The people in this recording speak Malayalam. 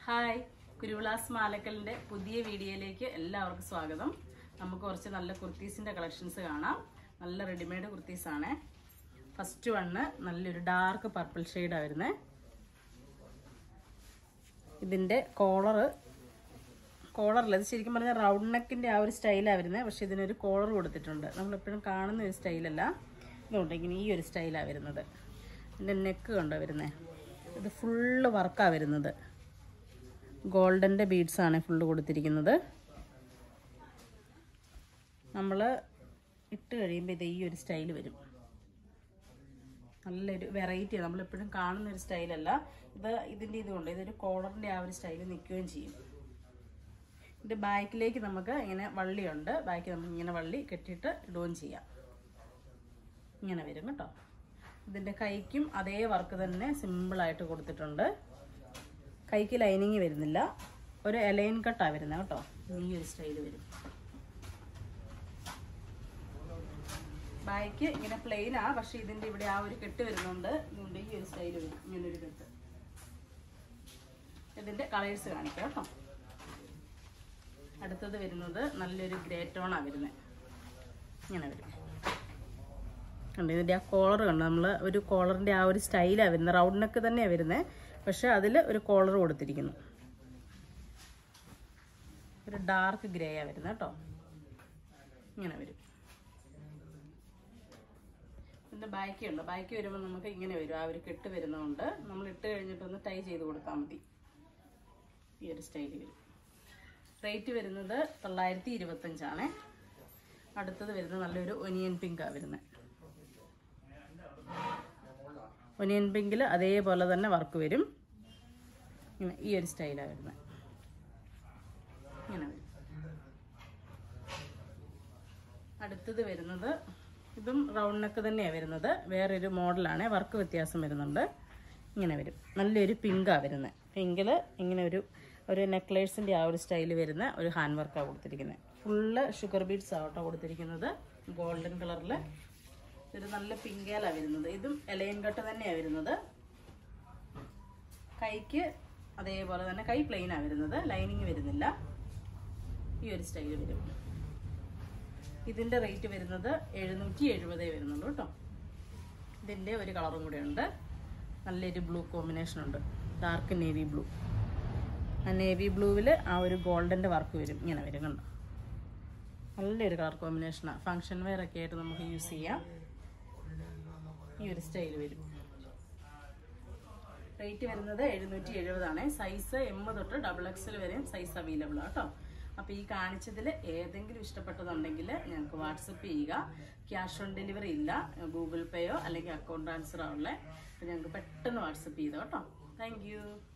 ഹായ് കുരുവിളാസ് മാലക്കലിന്റെ പുതിയ വീഡിയോയിലേക്ക് എല്ലാവർക്കും സ്വാഗതം. നമുക്ക് കുറച്ച് നല്ല കുർത്തീസിന്റെ കളക്ഷൻസ് കാണാം. നല്ല റെഡിമെയ്ഡ് കുർത്തീസ് ആണ്. ഫസ്റ്റ് വണ്ണ് നല്ലൊരു ഡാർക്ക് പർപ്പിൾ ഷെയ്ഡാ വരുന്നത്. ഇതിന്റെ കോളറിൽ ഇത് ശരിക്കും പറഞ്ഞാൽ റൗണ്ട് നെക്കിന്റെ ആ ഒരു സ്റ്റൈലാണ് വരുന്നത്. പക്ഷെ ഇതിനൊരു കോളർ കൊടുത്തിട്ടുണ്ട്. നമ്മളെപ്പോഴും കാണുന്ന ഒരു സ്റ്റൈലല്ല. ഇതുകൊണ്ട് ഇങ്ങനെ ഈ ഒരു സ്റ്റൈലാണ് വരുന്നത്. ഇതിന്റെ നെക്ക് കണ്ടോ വരുന്നത്. ഇത് ഫുള്ള് വർക്കാണ് വരുന്നത്. ഗോൾഡൻ്റെ ബീഡ്സാണ് ഫുള്ള് കൊടുത്തിരിക്കുന്നത്. നമ്മൾ ഇട്ട് കഴിയുമ്പോൾ ഇത് ഈ ഒരു സ്റ്റൈൽ വരും. നല്ലൊരു വെറൈറ്റിയാണ്. നമ്മളെപ്പോഴും കാണുന്നൊരു സ്റ്റൈലല്ല ഇത്. ഇതിൻ്റെ ഇതുകൊണ്ട് ഇതൊരു കോളറിൻ്റെ ആ ഒരു സ്റ്റൈൽ നിൽക്കുകയും ചെയ്യും. ഇതിൻ്റെ ബാക്കിലേക്ക് നമുക്ക് ഇങ്ങനെ വള്ളിയുണ്ട്. ബാക്കി നമുക്ക് ഇങ്ങനെ വള്ളി കെട്ടിയിട്ട് ഇടുകയും ചെയ്യാം. ഇങ്ങനെ വരും കേട്ടോ. ഇതിൻ്റെ കൈക്കും അതേ വർക്ക് തന്നെ സിമ്പിളായിട്ട് കൊടുത്തിട്ടുണ്ട്. കൈക്ക് ലൈനിങ് വരുന്നില്ല. ഒരു എലൈൻ കട്ടാണ് വരുന്നത് കേട്ടോ. ഈ ഒരു സ്റ്റൈൽ വരും. ബാക്ക് ഇങ്ങനെ പ്ലെയിനാ. പക്ഷെ ഇതിൻ്റെ ഇവിടെ ആ ഒരു കെട്ട് വരുന്നുണ്ട്. ഇതുകൊണ്ട് ഈ ഒരു സ്റ്റൈൽ വരും. ഇങ്ങനൊരു കെട്ട്. ഇതിൻ്റെ കളേഴ്സ് കാണിക്കാം കേട്ടോ. അടുത്തത് വരുന്നത് നല്ലൊരു ഗ്രേ ടോണാണ് വരുന്നത്. ഇങ്ങനെ വരും കണ്ടോ. ഇതിൻ്റെ ആ കോളർ കണ്ടോ. നമ്മൾ ഒരു കോളറിൻ്റെ ആ ഒരു സ്റ്റൈലാണ് വരുന്നത്. റൗണ്ട് നെക്ക് തന്നെയാണ് വരുന്നത്. പക്ഷെ അതിൽ ഒരു കോളർ കൊടുത്തിരിക്കുന്നു. ഒരു ഡാർക്ക് ഗ്രേ ആണ് വരുന്നത് കേട്ടോ. ഇങ്ങനെ വരും. ഇതിൻ്റെ ബാക്കി ഉണ്ട്. ബാക്കി വരുമ്പോൾ നമുക്ക് ഇങ്ങനെ വരും. ആ ഒരു കെട്ട് വരുന്നതുകൊണ്ട് നമ്മൾ ഇട്ട് കഴിഞ്ഞിട്ടൊന്ന് ടൈ ചെയ്ത് കൊടുത്താൽ മതി. ഈ ഒരു സ്റ്റൈൽ വരും. റേറ്റ് വരുന്നത് 925 അടുത്തത് വരുന്നത് നല്ലൊരു ഒനിയൻ പിങ്കാണ് വരുന്നത്. ഒനിയൻ പിങ്കിൽ അതേപോലെ തന്നെ വർക്ക് വരും. ഇങ്ങനെ ഈ ഒരു സ്റ്റൈലാണ് വരുന്നത്. ഇങ്ങനെ വരും. അടുത്തത് വരുന്നത് ഇതും റൗണ്ട് നെക്ക് തന്നെയാണ് വരുന്നത്. വേറൊരു മോഡലാണ്. വർക്ക് വ്യത്യാസം വരുന്നുണ്ട്. ഇങ്ങനെ വരും. നല്ലൊരു പിങ്കാണ് വരുന്നത്. പിങ്കിൽ ഇങ്ങനെ ഒരു നെക്ലേസിൻ്റെ ആ ഒരു സ്റ്റൈൽ വരുന്ന ഒരു ഹാൻഡ് വർക്കാണ് കൊടുത്തിരിക്കുന്നത്. ഫുള്ള് ഷുഗർ ബീഡ്സ് ആവട്ടോ കൊടുത്തിരിക്കുന്നത്. ഗോൾഡൻ കളറിൽ ഒരു നല്ല പിങ്കേലാണ് വരുന്നത്. ഇതും എലയൻ കട്ട് തന്നെയാണ് വരുന്നത്. കൈക്ക് അതേപോലെ തന്നെ കൈ പ്ലെയിനാണ് വരുന്നത്. ലൈനിങ് വരുന്നില്ല. ഈ ഒരു സ്റ്റൈൽ വരും. ഇതിൻ്റെ റേറ്റ് വരുന്നത് 770 വരുന്നുള്ളൂ കേട്ടോ. ഇതിൻ്റെ ഒരു കളറും കൂടെ ഉണ്ട്. നല്ലൊരു ബ്ലൂ കോമ്പിനേഷൻ ഉണ്ട്. Dark navy blue. ആ നേവി ബ്ലൂവിൽ ആ ഒരു ഗോൾഡൻ്റെ വർക്ക് വരും. ഇങ്ങനെ വരും കണ്ടോ. നല്ലൊരു കളർ കോമ്പിനേഷനാണ്. ഫങ്ഷൻ വെയർ ഒക്കെ ആയിട്ട് നമുക്ക് യൂസ് ചെയ്യാം. ഈ ഒരു സ്റ്റൈൽ വരും. റേറ്റ് വരുന്നത് 770 സൈസ് M തൊട്ട് XXL വരെയും സൈസ് അവൈലബിൾ ആണ് കേട്ടോ. അപ്പോൾ ഈ കാണിച്ചതിൽ ഏതെങ്കിലും ഇഷ്ടപ്പെട്ടതുണ്ടെങ്കിൽ ഞങ്ങൾക്ക് വാട്സപ്പ് ചെയ്യുക. ക്യാഷ് ഓൺ ഡെലിവറി ഇല്ല. ഗൂഗിൾ പേയോ അല്ലെങ്കിൽ അക്കൗണ്ട് ട്രാൻസ്ഫറോ ഉള്ളത്. അപ്പോൾ ഞങ്ങൾക്ക് പെട്ടെന്ന് വാട്സപ്പ് ചെയ്തോ കേട്ടോ. താങ്ക്